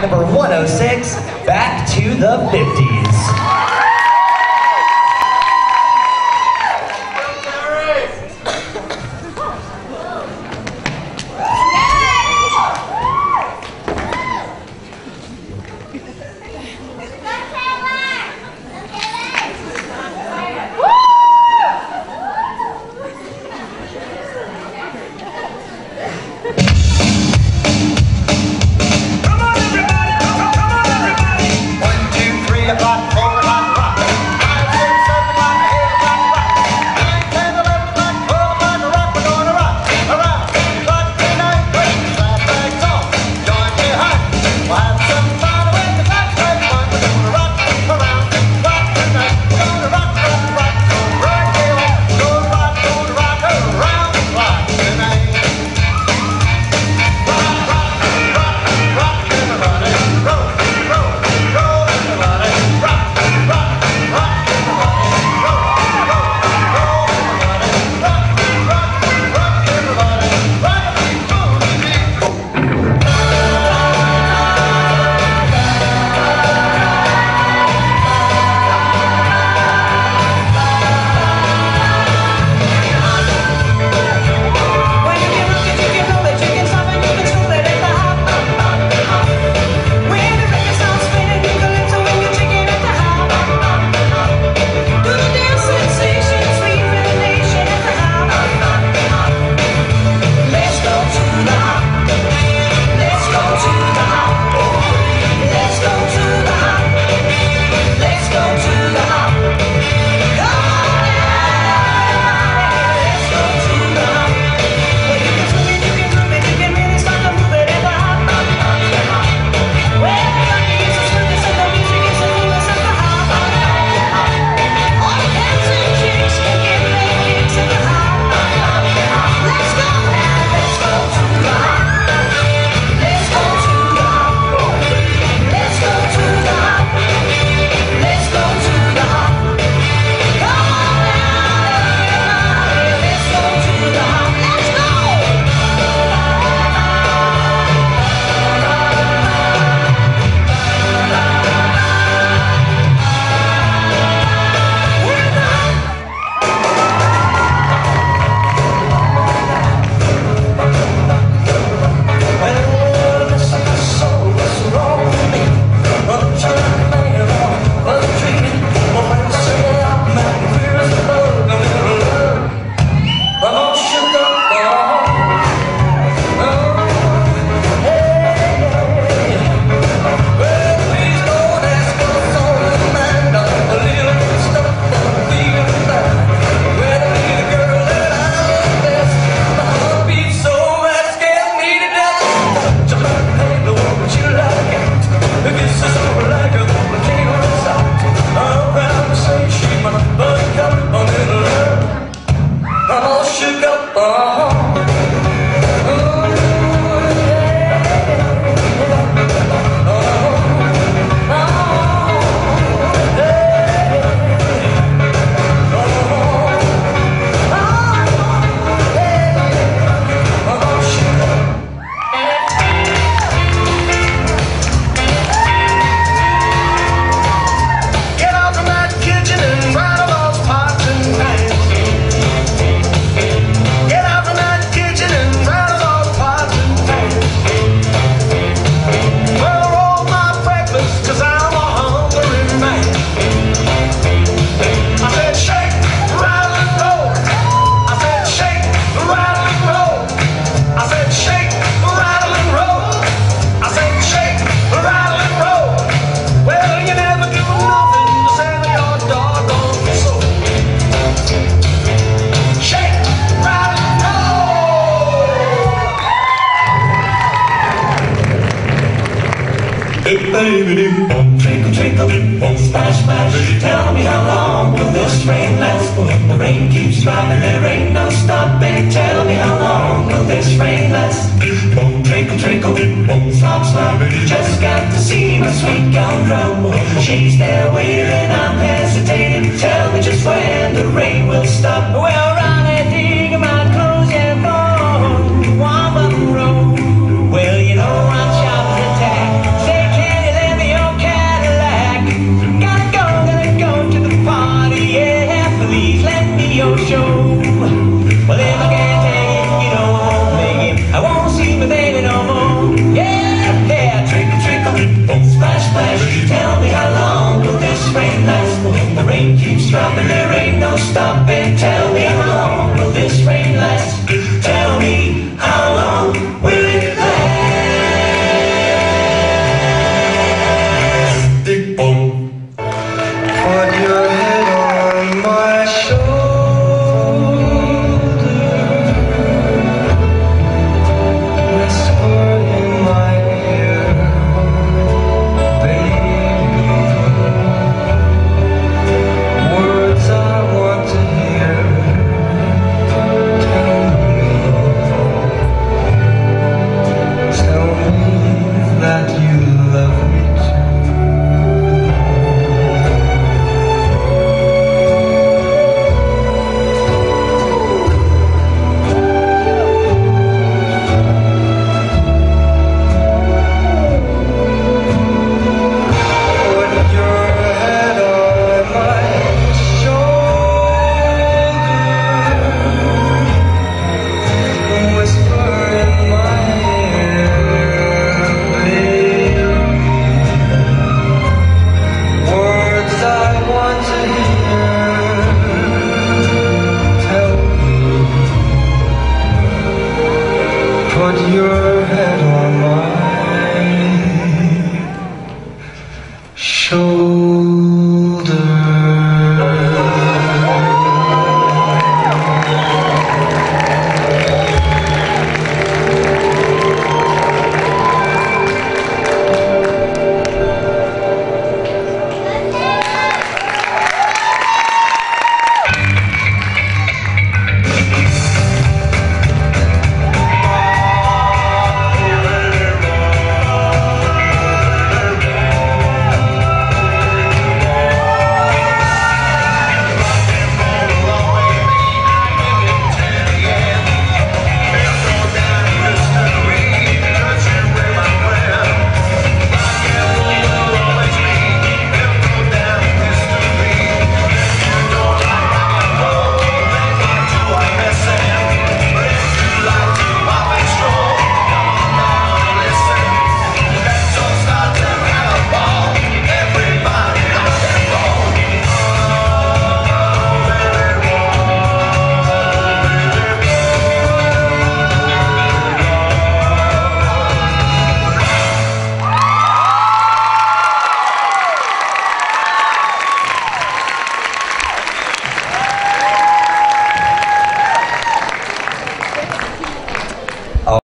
track number 106, Back to the 50s. Trickle, trickle, splash, splash. Tell me how long will this rain last? When the rain keeps dropping, there ain't no stopping. Tell me how long will this rain last? Trickle, trickle, slop, slop. Just got to see my sweet young drum. She's there waiting, I'm hesitating. Tell me just when the rain will stop. Well, Ronnie, dig my clothes and phone. Warm up the road. Well, you know I'm sharp as a tack. Say, Show